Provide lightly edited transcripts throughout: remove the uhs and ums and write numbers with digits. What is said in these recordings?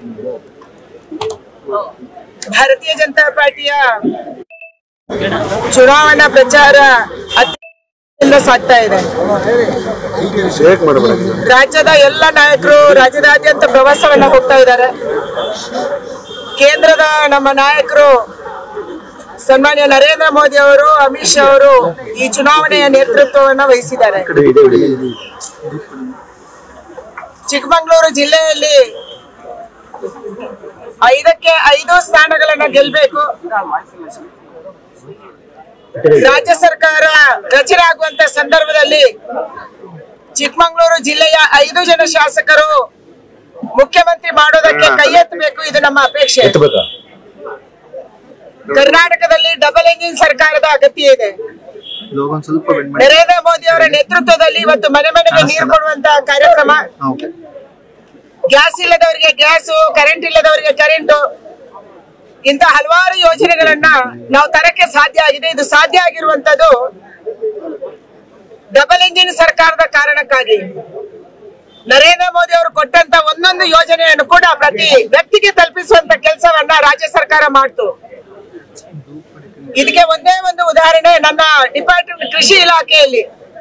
ಭಾರತೀಯ ಜನತಾ ಪಾರ್ಟಿಯ ಚುನಾವಣಾ ಪ್ರಚಾರ ಸಾಗ್ತಾ ಇದೆ. ರಾಜ್ಯದ ಎಲ್ಲ ನಾಯಕರು ರಾಜ್ಯದಾದ್ಯಂತ ಪ್ರವಾಸವನ್ನ ಹೋಗ್ತಾ ಇದ್ದಾರೆ. ಕೇಂದ್ರದ ನಮ್ಮ ನಾಯಕರು ಸನ್ಮಾನ್ಯ ನರೇಂದ್ರ ಮೋದಿ ಅವರು, ಅಮಿತ್ ಶಾ ಅವರು ಈ ಚುನಾವಣೆಯ ನೇತೃತ್ವವನ್ನು ವಹಿಸಿದ್ದಾರೆ. ಚಿಕ್ಕಮಗಳೂರು ಜಿಲ್ಲೆಯಲ್ಲಿ 5ಕ್ಕೆ 5 ಸ್ಥಾನಗಳನ್ನ ಗೆಲ್ಲಬೇಕು. ರಾಜ್ಯ ಸರ್ಕಾರ ರಚನೆ ಆಗುವಂತ ಸಂದರ್ಭದಲ್ಲಿ ಚಿಕ್ಕಮಗಳೂರು ಜಿಲ್ಲೆಯ 5 ಜನ ಶಾಸಕರು ಮುಖ್ಯಮಂತ್ರಿ ಮಾಡೋದಕ್ಕೆ ಕೈ ಎತ್ತಬೇಕು. ಇದು ನಮ್ಮ ಅಪೇಕ್ಷೆ. ಕರ್ನಾಟಕದಲ್ಲಿ ಡಬಲ್ ಎಂಜಿನ್ ಸರ್ಕಾರದ ಅಗತ್ಯ ಇದೆ. ನರೇಂದ್ರ ಮೋದಿ ಅವರ ನೇತೃತ್ವದಲ್ಲಿ ಇವತ್ತು ಮನೆ ಮನೆಗೆ ನೀರು ಕೊಡುವಂತಹ ಕಾರ್ಯಕ್ರಮ, ಗ್ಯಾಸ್ ಇಲ್ಲದವರಿಗೆ ಗ್ಯಾಸು, ಕರೆಂಟ್ ಇಲ್ಲದವರಿಗೆ ಕರೆಂಟು, ಇಂತ ಹಲವಾರು ಯೋಜನೆಗಳನ್ನ ನಾವು ತರಕ್ಕೆ ಸಾಧ್ಯ ಆಗಿದೆ. ಇದು ಸಾಧ್ಯ ಆಗಿರುವಂತದ್ದು ಡಬಲ್ ಇಂಜಿನ್ ಸರ್ಕಾರದ ಕಾರಣಕ್ಕಾಗಿ. ನರೇಂದ್ರ ಮೋದಿ ಅವರು ಕೊಟ್ಟಂತ ಒಂದೊಂದು ಯೋಜನೆಯನ್ನು ಕೂಡ ಪ್ರತಿ ವ್ಯಕ್ತಿಗೆ ತಲುಪಿಸುವಂತ ಕೆಲಸವನ್ನ ರಾಜ್ಯ ಸರ್ಕಾರ ಮಾಡ್ತು. ಇದಕ್ಕೆ ಒಂದೇ ಒಂದು ಉದಾಹರಣೆ, ನನ್ನ ಡಿಪಾರ್ಟ್ಮೆಂಟ್ ಕೃಷಿ ಇಲಾಖೆಯಲ್ಲಿ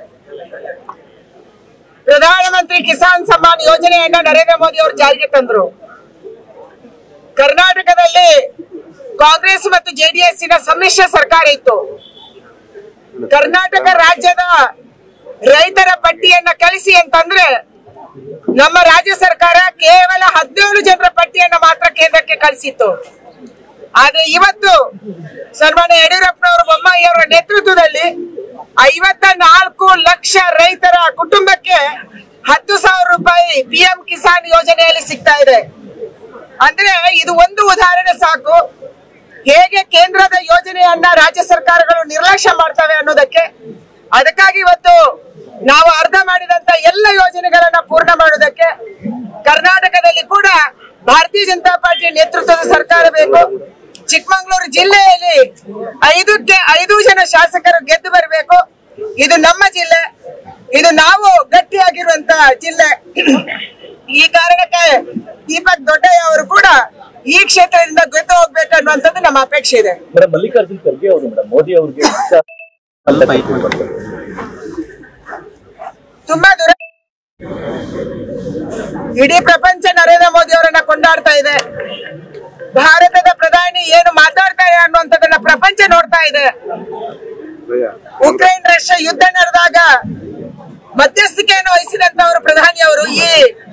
ಪ್ರಧಾನಮಂತ್ರಿ ಕಿಸಾನ್ ಸಮ್ಮಾನ್ ಯೋಜನೆಯನ್ನ ನರೇಂದ್ರ ಮೋದಿ ಅವರು ಜಾರಿಗೆ ತಂದ್ರು. ಕರ್ನಾಟಕದಲ್ಲಿ ಕಾಂಗ್ರೆಸ್ ಮತ್ತು ಜೆಡಿಎಸ್ ಸಮ್ಮಿಶ್ರ ಸರ್ಕಾರ ಇತ್ತು. ಕರ್ನಾಟಕ ರಾಜ್ಯದ ರೈತರ ಪಟ್ಟಿಯನ್ನ ಕಳಿಸಿ ಅಂತಂದ್ರೆ ನಮ್ಮ ರಾಜ್ಯ ಸರ್ಕಾರ ಕೇವಲ 17 ಜನರ ಪಟ್ಟಿಯನ್ನ ಮಾತ್ರ ಕೇಂದ್ರಕ್ಕೆ ಕಳಿಸಿತ್ತು. ಆದ್ರೆ ಇವತ್ತು ಸನ್ಮಾನ್ಯ ಯಡಿಯೂರಪ್ಪನವರು, ಬೊಮ್ಮಾಯಿ ಅವರ ನೇತೃತ್ವದಲ್ಲಿ 54 ಲಕ್ಷ ರೈತರ ಕುಟುಂಬಕ್ಕೆ 10,000 ರೂಪಾಯಿ PM ಕಿಸಾನ್ ಯೋಜನೆಯಲ್ಲಿ ಸಿಗ್ತಾ ಇದೆ. ಅಂದ್ರೆ ಇದು ಒಂದು ಉದಾಹರಣೆ ಸಾಕು, ಹೇಗೆ ಕೇಂದ್ರದ ಯೋಜನೆಯನ್ನ ರಾಜ್ಯ ಸರ್ಕಾರಗಳು ನಿರ್ಲಕ್ಷ್ಯ ಮಾಡ್ತವೆ ಅನ್ನೋದಕ್ಕೆ. ಅದಕ್ಕಾಗಿ ಇವತ್ತು ನಾವು ಅರ್ಧ ಮಾಡಿದಂತ ಎಲ್ಲ ಯೋಜನೆಗಳನ್ನ ಪೂರ್ಣ ಮಾಡೋದಕ್ಕೆ ಕರ್ನಾಟಕದಲ್ಲಿ ಕೂಡ ಭಾರತೀಯ ಜನತಾ ಪಾರ್ಟಿಯ ನೇತೃತ್ವದ ಸರ್ಕಾರ ಬೇಕು. ಚಿಕ್ಕಮಗಳೂರು ಜಿಲ್ಲೆಯಲ್ಲಿ 5ಕ್ಕೆ 5 ಜನ ಶಾಸಕರು ಗೆದ್ದು ಬರಬೇಕು. ಇದು ನಮ್ಮ ಜಿಲ್ಲೆ, ಇದು ನಾವು ಗಟ್ಟಿಯಾಗಿರುವಂತ ಜಿಲ್ಲೆ. ಈ ಕಾರಣಕ್ಕೆ ದೀಪಕ್ ದೊಡ್ಡಯ್ಯ ಅವರು ಕೂಡ ಈ ಕ್ಷೇತ್ರದಿಂದ ಗೆದ್ದು ಹೋಗ್ಬೇಕು ಅನ್ನುವಂಥದ್ದು ನಮ್ಮ ಅಪೇಕ್ಷೆ ಇದೆ. ಮಲ್ಲಿಕಾರ್ಜುನ್ ಖರ್ಗೆ ಅವರು ಮೋದಿ ಅವರಿಗೆ ತುಂಬಾ ದೂರ, ಇಡೀ ಪ್ರಪಂಚ ನರೇಂದ್ರ ಮೋದಿ ಅವರನ್ನ ಕೊಂಡಾಡ್ತಾ ಇದೆ. ಭಾರತದ ಪ್ರಧಾನಿ ಏನು ಮಾತಾಡ್ತಾರೆ ಅನ್ನುವಂಥದ್ದನ್ನ ಪ್ರಪಂಚ ನೋಡ್ತಾ ಇದೆ. ಉಕ್ರೇನ್ ರಷ್ಯಾ ಯುದ್ಧ ನಡೆದಾಗ ಮಧ್ಯಸ್ಥಿಕೆಯನ್ನು ವಹಿಸಿದಂತವರು ಪ್ರಧಾನಿ ಅವರು ಈ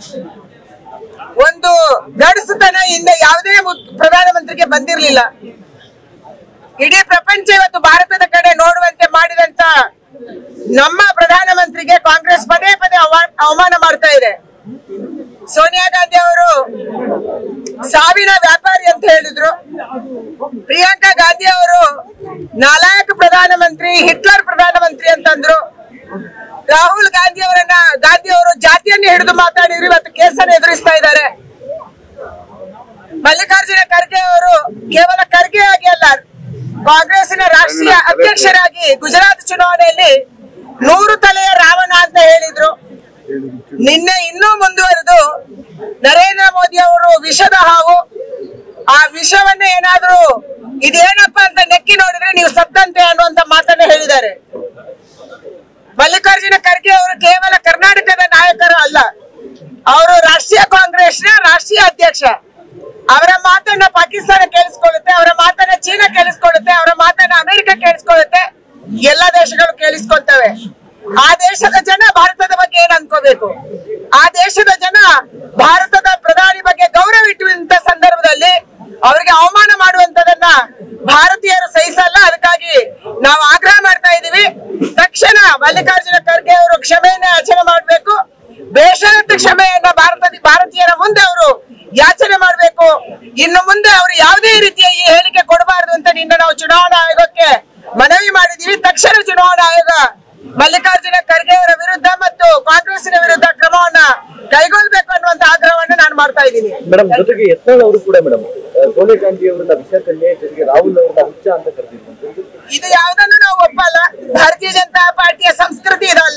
ಒಂದು ಗಡಸುತನ ಹಿಂದೆ ಯಾವುದೇ ಪ್ರಧಾನಮಂತ್ರಿಗೆ ಬಂದಿರಲಿಲ್ಲ. ಇಡೀ ಪ್ರಪಂಚ ಇವತ್ತು ಭಾರತದ ಕಡೆ ನೋಡುವಂತೆ ಮಾಡಿದಂತ ನಮ್ಮ ಪ್ರಧಾನಮಂತ್ರಿಗೆ ಕಾಂಗ್ರೆಸ್ ಪದೇ ಪದೇ ಅವಮಾನ ಮಾಡ್ತಾ ಇದೆ. ಸೋನಿಯಾ ಗಾಂಧಿ ಅವರು ಸಾವಿನ ವ್ಯಾಪಾರಿ ಅಂತ ಹೇಳಿದ್ರು. ಪ್ರಿಯಾಂಕಾ ಗಾಂಧಿ ಅವರು ನಾಲಾಯಕ ಪ್ರಧಾನಮಂತ್ರಿ, ಹಿಟ್ಲರ್ ಪ್ರಧಾನಮಂತ್ರಿ ಅಂತಂದ್ರು. ರಾಹುಲ್ ಗಾಂಧಿ ಅವರು ಜಾತಿಯನ್ನು ಹಿಡಿದು ಮಾತಾಡಿದ್ರು, ಇವತ್ತು ಕೇಸನ್ನು ಎದುರಿಸ್ತಾ ಇದ್ದಾರೆ. ಮಲ್ಲಿಕಾರ್ಜುನ ಖರ್ಗೆ ಅವರು ಕೇವಲ ಖರ್ಗೆ ಆಗಿ ಅಲ್ಲ, ಕಾಂಗ್ರೆಸ್ಸಿನ ರಾಷ್ಟ್ರೀಯ ಅಧ್ಯಕ್ಷರಾಗಿ ಗುಜರಾತ್ ಚುನಾವಣೆಯಲ್ಲಿ 100 ತಲೆಯ ರಾವಣ ಅಂತ ಹೇಳಿದ್ರು. ನಿನ್ನೆ ಇನ್ನೂ ಮುಂದುವರೆದು ನರೇಂದ್ರ ಮೋದಿ ಅವರು ವಿಷದ ಹಾವು, ಆ ವಿಷವನ್ನ ಏನಾದ್ರೂ ಇದೇನಪ್ಪ ಅಂತ ನೆಕ್ಕಿ ನೋಡಿದ್ರೆ ನೀವು ಸತ್ತಂತೆ ಅನ್ನುವಂತ ಮಾತನ್ನ ಹೇಳಿದ್ದಾರೆ. ಮಲ್ಲಿಕಾರ್ಜುನ ಖರ್ಗೆ ಅವರು ಕೇವಲ ಕರ್ನಾಟಕದ ನಾಯಕರು ಅಲ್ಲ, ಅವರು ರಾಷ್ಟ್ರೀಯ ಕಾಂಗ್ರೆಸ್ನ ರಾಷ್ಟ್ರೀಯ ಅಧ್ಯಕ್ಷ. ಅವರ ಮಾತನ್ನ ಪಾಕಿಸ್ತಾನ ಕೇಳಿಸ್ಕೊಳ್ಳುತ್ತೆ, ಅವರ ಮಾತನ್ನ ಚೀನಾ ಕೇಳಿಸ್ಕೊಳ್ಳುತ್ತೆ, ಅವರ ಮಾತನ್ನ ಅಮೆರಿಕ ಕೇಳಿಸ್ಕೊಳ್ಳುತ್ತೆ, ಎಲ್ಲ ದೇಶಗಳು ಕೇಳಿಸ್ಕೊಳ್ತವೆ. ಆ ದೇಶದ ಜನ ಭಾರತದ ಬಗ್ಗೆ ಏನ್ ಅನ್ಕೋಬೇಕು? ಆ ದೇಶದ ಜನ ಭಾರತದ ಪ್ರಧಾನಿ ಬಗ್ಗೆ ಗೌರವ ಇಟ್ಟುವಂತ ಸಂದರ್ಭದಲ್ಲಿ ಅವರಿಗೆ ಅವಮಾನ ಮಾಡುವಂತದನ್ನ ಭಾರತೀಯರು ಸಹಿಸಲ್ಲ. ಅದಕ್ಕಾಗಿ ನಾವು ಆಗ್ರಹ ಮಾಡ್ತಾ ಇದೀವಿ, ತಕ್ಷಣ ಮಲ್ಲಿಕಾರ್ಜುನ ಖರ್ಗೆ ಅವರು ಕ್ಷಮೆಯನ್ನ ಯಾಚನೆ ಮಾಡಬೇಕು. ಬೇಷರತ್ತು ಕ್ಷಮೆಯನ್ನ ಭಾರತೀಯರ ಮುಂದೆ ಅವರು ಯಾಚನೆ ಮಾಡಬೇಕು. ಇನ್ನು ಮುಂದೆ ಅವರು ಯಾವುದೇ ರೀತಿಯ ಈ ಹೇಳಿಕೆ ಕೊಡಬಾರದು ಅಂತ ನಿನ್ನೆ ನಾವು ಚುನಾವಣಾ ಆಯೋಗಕ್ಕೆ ಮನವಿ ಮಾಡಿದೀವಿ. ತಕ್ಷಣ ಚುನಾವಣಾ ಆಯೋಗ ಮಲ್ಲಿಕಾರ್ಜುನ ಖರ್ಗೆ ಅವರ ವಿರುದ್ಧ ಮತ್ತು ಕಾಂಗ್ರೆಸ್ಸಿನ ವಿರುದ್ಧ ಕ್ರಮವನ್ನ ಕೈಗೊಳ್ಳಬೇಕು ಅನ್ನುವಂತ ಆಗ್ರಹವನ್ನು ನಾನು ಮಾಡ್ತಾ ಇದ್ದೀನಿ. ಮೇಡಮ್, ಜೊತೆಗೆ ಯತ್ನಾಳ್ ಅವರು ಕೂಡ ಮೇಡಮ್ ಸೋನಿಯಾ ಗಾಂಧಿ ಅವರನ್ನ ವಿಷಕನ್ಯೆ, ಜೊತೆಗೆ ರಾಹುಲ್ ಅವರನ್ನ ಹುಚ್ಚ ಅಂತ ಕರೆದಿದ್ದಾರೆ. ಇದು ಯಾವುದನ್ನು ನಾವು ಒಪ್ಪಲ್ಲ. ಭಾರತೀಯ ಜನತಾ ಪಾರ್ಟಿಯ ಸಂಸ್ಕೃತಿ ಇದಲ್ಲ.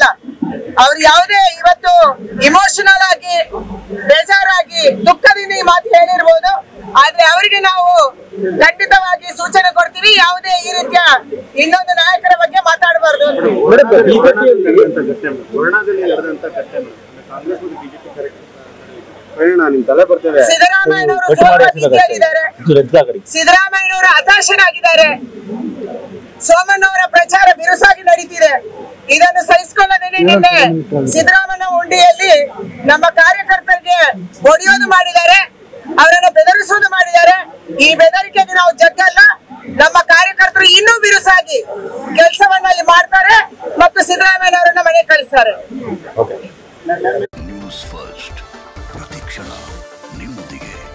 ಅವ್ರು ಯಾವುದೇ ಇವತ್ತು ಇಮೋಷನಲ್ ಆಗಿ ಬೇಜಾರಾಗಿ ದುಃಖದಿಂದ ಈ ಮಾತು ಹೇಳಿರ್ಬೋದು, ಆದ್ರೆ ಅವರಿಗೆ ನಾವು ಖಂಡಿತವಾಗಿ ಸೂಚನೆ ಕೊಡ್ತೀವಿ, ಯಾವುದೇ ಈ ರೀತಿಯ ಇನ್ನೊಂದು ನಾಯಕರ ಬಗ್ಗೆ ಮಾತಾಡಬಾರ್ದು. ಸಿದ್ದರಾಮಯ್ಯನವರು ಸಿದ್ದರಾಮಯ್ಯನವರು ಹತಾಶರಾಗಿದ್ದಾರೆ. ಸೋಮಣ್ಣವರ ಪ್ರಚಾರ ಬಿರುಸಾಗಿ ನಡೀತಿದೆ. ಇದನ್ನು ಸಹಿಸಿಕೊಳ್ಳದೆ ನಿನ್ನೆ ಸಿದ್ದರಾಮಯ್ಯ ಉಂಡಿಯಲ್ಲಿ ನಮ್ಮ ಕಾರ್ಯಕರ್ತರಿಗೆ ಹೊಡೆಯೋದು ಮಾಡಿದ್ದಾರೆ, ಅವರನ್ನು ಬೆದರಿಸುವುದು ಮಾಡಿದ್ದಾರೆ. ಈ ಬೆದರಿಕೆಗೆ ನಾವು ಜಗ್ಗಲ್ಲ. ನಮ್ಮ ಕಾರ್ಯಕರ್ತರು ಇನ್ನೂ ಬಿರುಸಾಗಿ ಕೆಲಸವನ್ನ ಅಲ್ಲಿ ಮಾಡ್ತಾರೆ ಮತ್ತು ಸಿದ್ದರಾಮಯ್ಯನವರನ್ನ ಮನೆಗೆ ಕಳಿಸ್ತಾರೆ. ನ್ಯೂಸ್ ಫಸ್ಟ್ ಪ್ರತಿಕ್ಷಣ ನಿಮ್ಮೊಂದಿಗೆ.